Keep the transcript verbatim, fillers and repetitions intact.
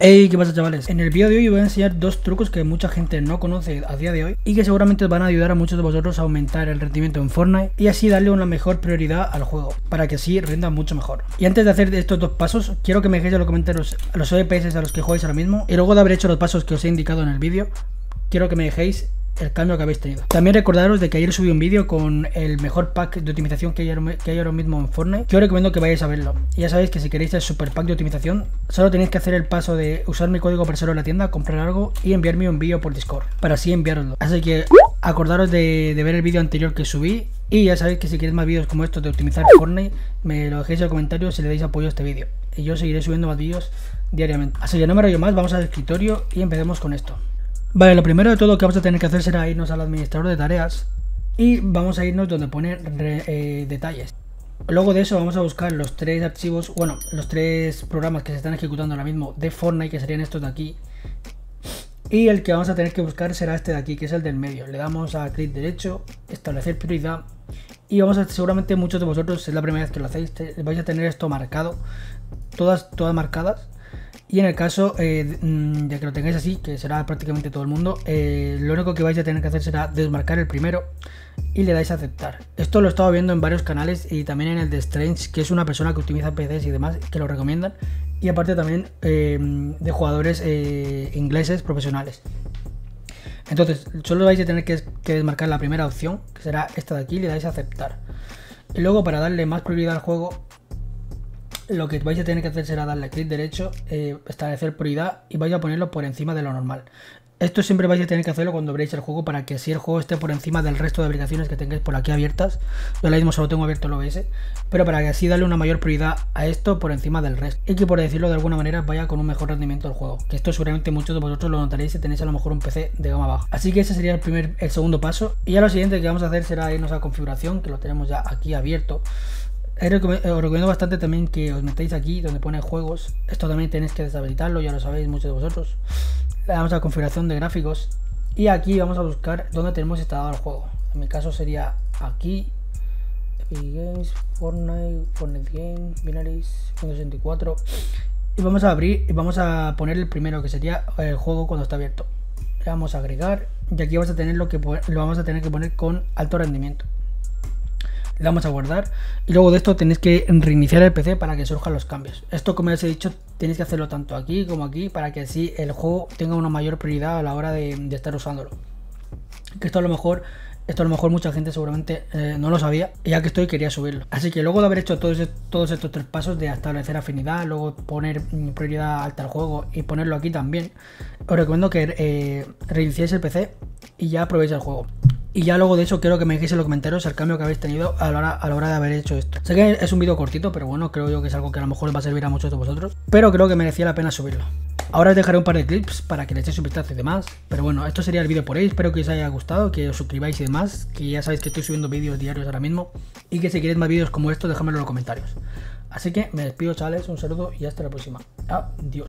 Hey, ¿qué pasa, chavales? En el vídeo de hoy os voy a enseñar dos trucos que mucha gente no conoce a día de hoy y que seguramente os van a ayudar a muchos de vosotros a aumentar el rendimiento en Fortnite y así darle una mejor prioridad al juego, para que así rinda mucho mejor. Y antes de hacer estos dos pasos, quiero que me dejéis en los comentarios los F P S a los que jugáis ahora mismo, y luego de haber hecho los pasos que os he indicado en el vídeo, quiero que me dejéis el cambio que habéis tenido. También recordaros de que ayer subí un vídeo con el mejor pack de optimización que hay, que hay ahora mismo en Fortnite, que os recomiendo que vayáis a verlo. Y ya sabéis que si queréis el super pack de optimización, solo tenéis que hacer el paso de usar mi código persero en la tienda, comprar algo y enviarme un vídeo por Discord, para así enviároslo. Así que acordaros de, de ver el vídeo anterior que subí, y ya sabéis que si queréis más vídeos como estos de optimizar Fortnite, me lo dejéis en los comentarios si le dais apoyo a este vídeo, y yo seguiré subiendo más vídeos diariamente. Así que no me rollo más, vamos al escritorio y empecemos con esto. Vale, lo primero de todo que vamos a tener que hacer será irnos al administrador de tareas y vamos a irnos donde pone re, eh, detalles. Luego de eso vamos a buscar los tres archivos, bueno, los tres programas que se están ejecutando ahora mismo de Fortnite, que serían estos de aquí. Y el que vamos a tener que buscar será este de aquí, que es el del medio. Le damos a clic derecho, establecer prioridad, y vamos a, seguramente muchos de vosotros, si es la primera vez que lo hacéis, te, vais a tener esto marcado, todas, todas marcadas. Y en el caso eh, de que lo tengáis así, que será prácticamente todo el mundo, eh, lo único que vais a tener que hacer será desmarcar el primero y le dais a aceptar. Esto lo he estado viendo en varios canales y también en el de Strange, que es una persona que optimiza P Cs y demás, que lo recomiendan. Y aparte también eh, de jugadores eh, ingleses profesionales. Entonces solo vais a tener que, que desmarcar la primera opción, que será esta de aquí, y le dais a aceptar. Y luego, para darle más prioridad al juego, lo que vais a tener que hacer será darle clic derecho, eh, establecer prioridad, y vais a ponerlo por encima de lo normal. Esto siempre vais a tener que hacerlo cuando abréis el juego, para que así el juego esté por encima del resto de aplicaciones que tengáis por aquí abiertas. Yo ahora mismo solo tengo abierto el O B S, pero para que así darle una mayor prioridad a esto por encima del resto, y que, por decirlo de alguna manera, vaya con un mejor rendimiento del juego, que esto seguramente muchos de vosotros lo notaréis si tenéis a lo mejor un P C de gama baja. Así que ese sería el primer, el segundo paso. Y ya lo siguiente que vamos a hacer será irnos a configuración, que lo tenemos ya aquí abierto. Os recomiendo bastante también que os metáis aquí donde pone juegos. Esto también tenéis que deshabilitarlo, ya lo sabéis muchos de vosotros. Le damos a configuración de gráficos y aquí vamos a buscar donde tenemos instalado el juego. En mi caso sería aquí, Epic Games, Fortnite, Fortnite Game, Binaries, Windows sesenta y cuatro, y vamos a abrir y vamos a poner el primero, que sería el juego cuando está abierto. Le vamos a agregar y aquí vamos a tener lo que lo vamos a tener que poner con alto rendimiento. Le damos a guardar y luego de esto tenéis que reiniciar el P C para que surjan los cambios. Esto, como os he dicho, tenéis que hacerlo tanto aquí como aquí, para que así el juego tenga una mayor prioridad a la hora de, de estar usándolo. Que esto a lo mejor esto a lo mejor mucha gente seguramente eh, no lo sabía, y ya que estoy quería subirlo. Así que luego de haber hecho todos, todos estos tres pasos de establecer afinidad, luego poner prioridad alta al juego y ponerlo aquí también, os recomiendo que eh, reiniciéis el P C y ya probéis el juego. Y ya luego de eso quiero que me dejéis en los comentarios el cambio que habéis tenido a la hora, a la hora de haber hecho esto. Sé que es un vídeo cortito, pero bueno, creo yo que es algo que a lo mejor os va a servir a muchos de vosotros, pero creo que merecía la pena subirlo. Ahora os dejaré un par de clips para que le echéis un vistazo y demás. Pero bueno, esto sería el vídeo por hoy. Espero que os haya gustado, que os suscribáis y demás, que ya sabéis que estoy subiendo vídeos diarios ahora mismo, y que si queréis más vídeos como estos, dejadmelo en los comentarios. Así que me despido, chavales, un saludo y hasta la próxima. Adiós.